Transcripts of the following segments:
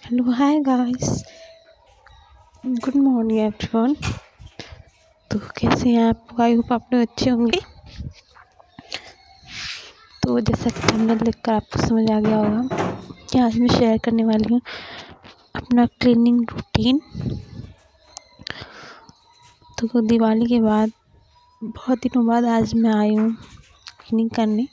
Hello hi guys, good morning everyone. तो कैसे हैं आप? आई होप आप लोग अच्छे होंगे। तो जैसा कि थंबनेल देखकर आपको समझ आ गया होगा कि आज मैं शेयर करने वाली हूँ अपना क्लीनिंग रूटीन। तो दिवाली के बाद बहुत दिनों बाद आज मैं आई हूँ क्लीनिंग करने।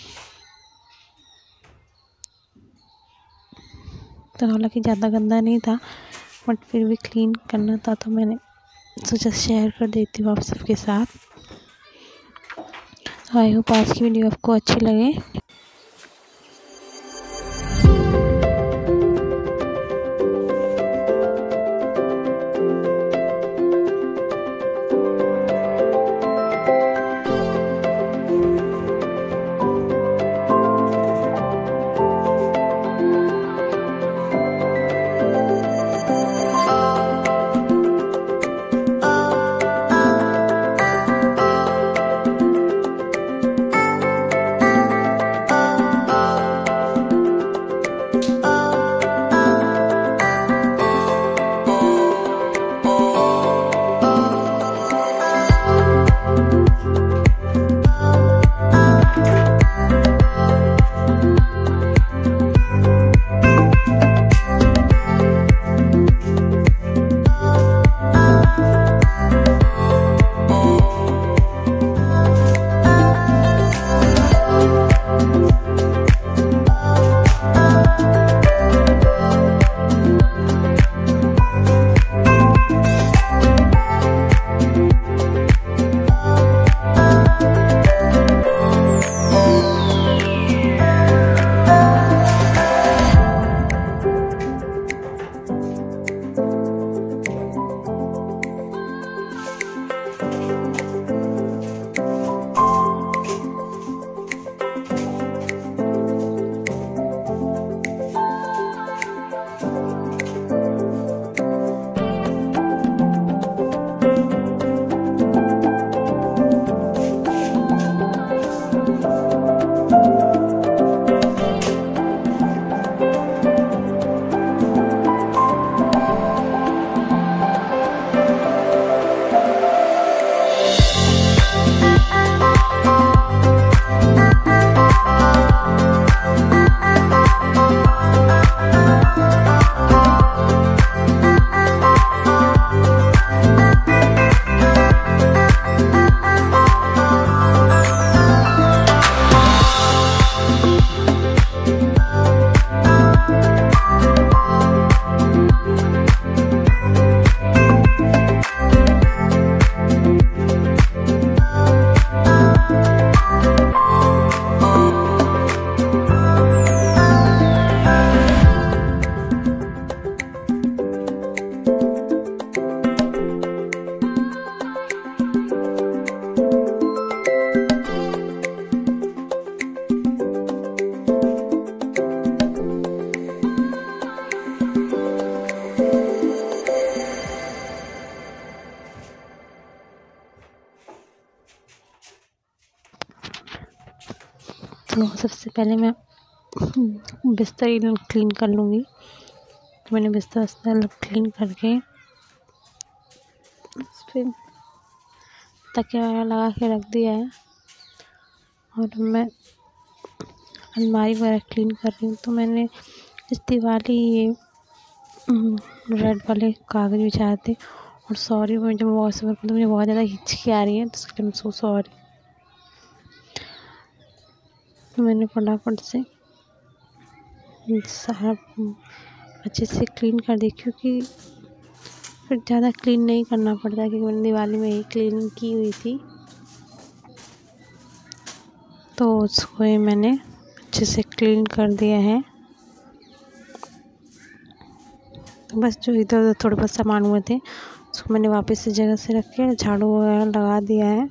तो हालांकि ज़्यादा गंदा नहीं था बट फिर भी क्लीन करना था, तो मैंने सोचा शेयर कर देती हूँ आप सबके साथ। आई होप आज की वीडियो आपको अच्छी लगे। तो सबसे पहले मैं बिस्तर क्लीन कर लूँगी। तो मैंने बिस्तर क्लीन करके फिर तकिया वगैरह लगा के रख दिया है और मैं अलमारी वगैरह क्लीन कर रही हूँ। तो मैंने इस दिवाली ये रेड वाले कागज़ बिछाए थे और सॉरी मुझे वॉइस ओवर तो मुझे बहुत ज़्यादा हिचकी आ रही है, तो इसके लिए मैं सो सॉरी। मैंने फटाफट से साफ अच्छे से क्लीन कर दी, क्योंकि फिर ज़्यादा क्लीन नहीं करना पड़ता, क्योंकि मैंने दिवाली में ही क्लीनिंग की हुई थी। तो उसको ही मैंने अच्छे से क्लीन कर दिया है। तो बस जो इधर उधर थोड़े बहुत सामान हुए थे उसको मैंने वापस से जगह से रख के झाड़ू वगैरह लगा दिया है।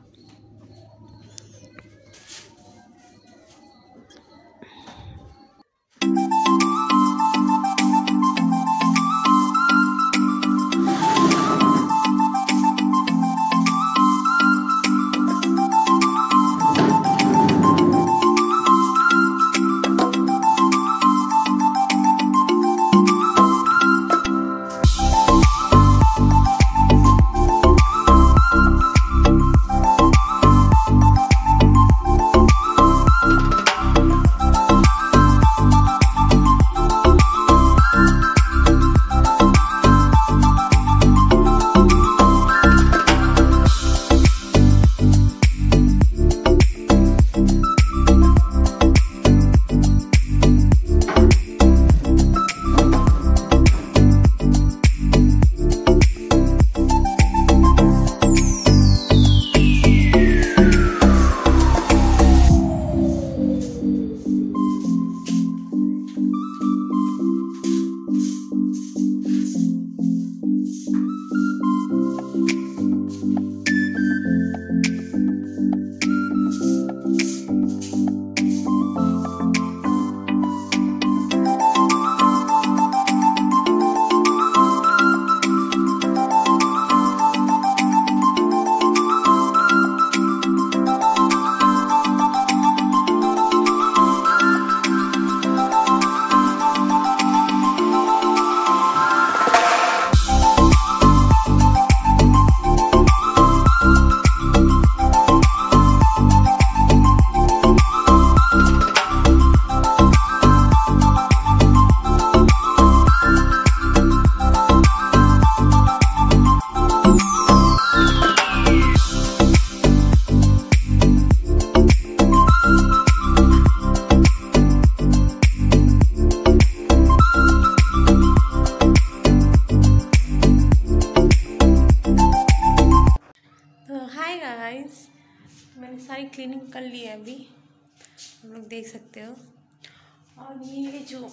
क्लीनिंग कर ली है अभी, हम लोग देख सकते हो। और ये जो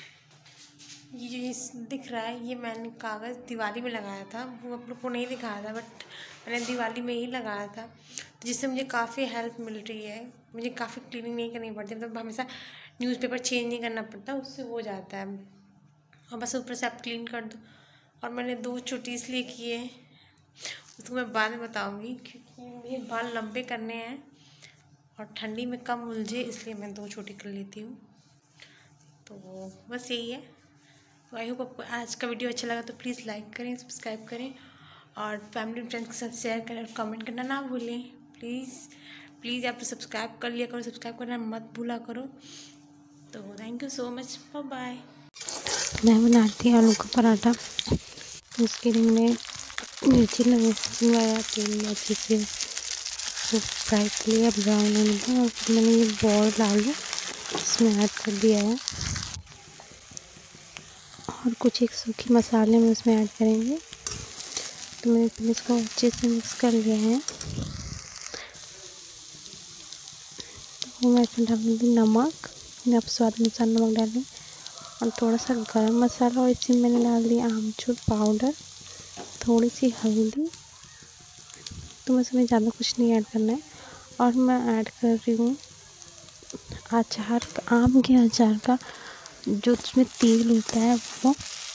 दिख रहा है, ये मैंने कागज़ दिवाली में लगाया था, वो आप लोग को नहीं दिखाया था, बट मैंने दिवाली में ही लगाया था, तो जिससे मुझे काफ़ी हेल्प मिल रही है। मुझे काफ़ी क्लीनिंग नहीं करनी पड़ती, मतलब हमेशा न्यूज़पेपर चेंज नहीं करना पड़ता, उससे हो जाता है। और बस ऊपर से आप क्लीन कर दो। और मैंने 2 चोटी इसलिए किए, उसको मैं बाद में बताऊँगी, क्योंकि मेरे बाल लंबे करने हैं और ठंडी में कम उलझे, इसलिए मैं 2 चोटी कर लेती हूँ। तो बस यही है। तो आई होप आपको आज का वीडियो अच्छा लगा, तो प्लीज़ लाइक करें, सब्सक्राइब करें और फैमिली फ्रेंड्स के साथ शेयर करें और कमेंट करना ना भूलें। प्लीज़ आप सब्सक्राइब कर लिया करो, सब्सक्राइब करना मत भूला करो। तो thank you so much, bye bye. मैं बनाती हूँ आलू का पराठा, उसके लिए मैं मिर्ची लगाया तेल में अच्छे से वो फ्राई कर लिया ब्राउन होने का, और फिर मैंने ये बॉल डाल इसमें ऐड कर दिया है। और कुछ एक सूखे मसाले में उसमें ऐड करेंगे। तो मैंने फिर इसको अच्छे से मिक्स कर लिया है। तो मैं इसमें डाल दूँगी नमक, आप स्वाद अनुसार नमक डालें, और थोड़ा सा गरम मसाला, और इसमें मैंने डाल दिया आमचूर पाउडर, थोड़ी सी हल्दी। तो मैं इसमें ज़्यादा कुछ नहीं ऐड करना है। और मैं ऐड कर रही हूँ अचार, आम के अचार का जो उसमें तेल होता है वो,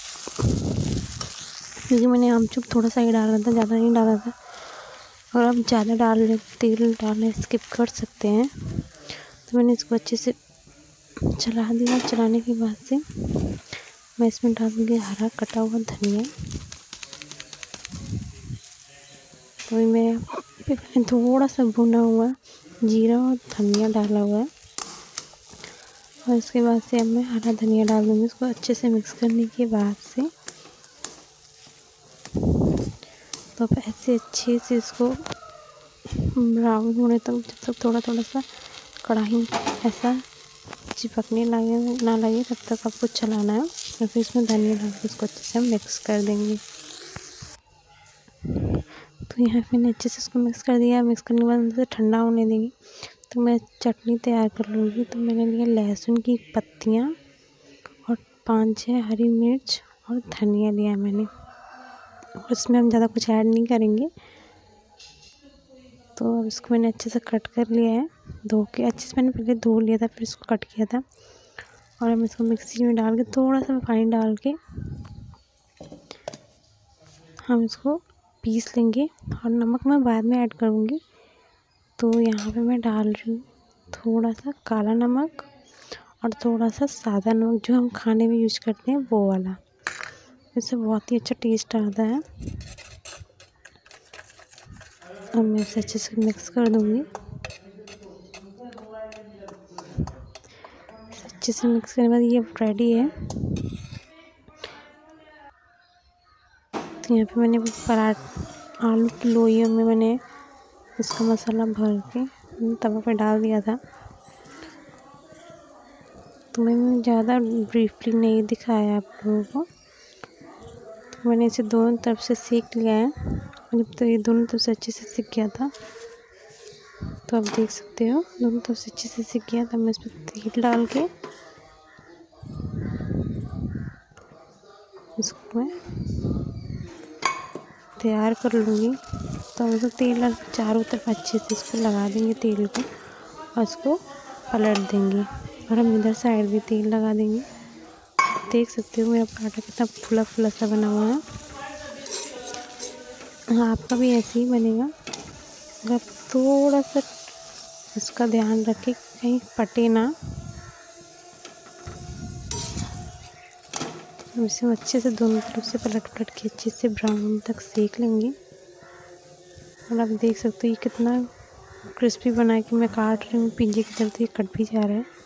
क्योंकि मैंने आमचूर थोड़ा सा ही डाला था, ज़्यादा नहीं डाला था। और आप ज़्यादा तेल डालना स्किप कर सकते हैं। तो मैंने इसको अच्छे से चला दिया। चलाने के बाद से मैं इसमें डाल दूँगी हरा कटा हुआ धनिया। तो मैंने थोड़ा सा भुना हुआ जीरा और धनिया डाला हुआ है, और इसके बाद से अब मैं हरा धनिया डाल दूँगी। इसको अच्छे से मिक्स करने के बाद से तो अब ऐसे अच्छे से इसको ब्राउन होने तक, जब तक थोड़ा सा कढ़ाई ऐसा चिपकने ना लगे तब तक आपको चलाना है। और फिर इसमें धनिया डाल के इसको अच्छे से मिक्स कर देंगे। तो यहाँ पे मैंने अच्छे से इसको मिक्स कर दिया। मिक्स करने के बाद इसे ठंडा होने देंगे। तो मैं चटनी तैयार कर लूँगी। तो मैंने लिया लहसुन की पत्तियाँ और 5-6 हरी मिर्च और धनिया लिया मैंने। और इसमें हम ज़्यादा कुछ ऐड नहीं करेंगे। तो अब इसको मैंने अच्छे से कट कर लिया है, धो के अच्छे से। मैंने पहले धो लिया था, फिर इसको कट किया था। और हम इसको मिक्सी में डाल के थोड़ा सा पानी डाल के हम इसको पीस लेंगे। और नमक मैं बाद में ऐड करूँगी। तो यहाँ पे मैं डाल रही हूँ थोड़ा सा काला नमक और थोड़ा सा सादा नमक, जो हम खाने में यूज करते हैं वो वाला। इससे बहुत ही अच्छा टेस्ट आता है। अब मैं इसे अच्छे से मिक्स कर दूँगी। अच्छे से मिक्स करने के बाद ये रेडी है। तो यहाँ पे मैंने आलू की लोइयों में मैंने इसका मसाला भर के तवा पे डाल दिया था। तो मैंने ज़्यादा ब्रीफली नहीं दिखाया आप लोगों को। तो मैंने इसे दोनों तरफ से सेक लिया है। जब तो ये दोनों तरफ से अच्छे से सिक गया था, तो आप देख सकते हो दोनों तरफ से अच्छे से सिक गया था। मैं इसमें तेल डाल के इसको मैं तैयार कर लूँगी। तो हम इसको तेल चारों तरफ अच्छे से इसको लगा देंगे तेल को, और इसको पलट देंगे। और हम इधर साइड भी तेल लगा देंगे। देख सकते हो मेरा पराठा कितना फुला फुला सा बना हुआ है। आपका भी ऐसे ही बनेगा। अगर थोड़ा सा इसका ध्यान रखें कहीं फटे ना। हम इसे अच्छे से दोनों तरफ से पलट के अच्छे से ब्राउन तक सेक लेंगे। और आप देख सकते हो ये कितना क्रिस्पी बना है कि मैं काट रही हूँ पिज्जे की तरह, तो ये कट भी जा रहा है।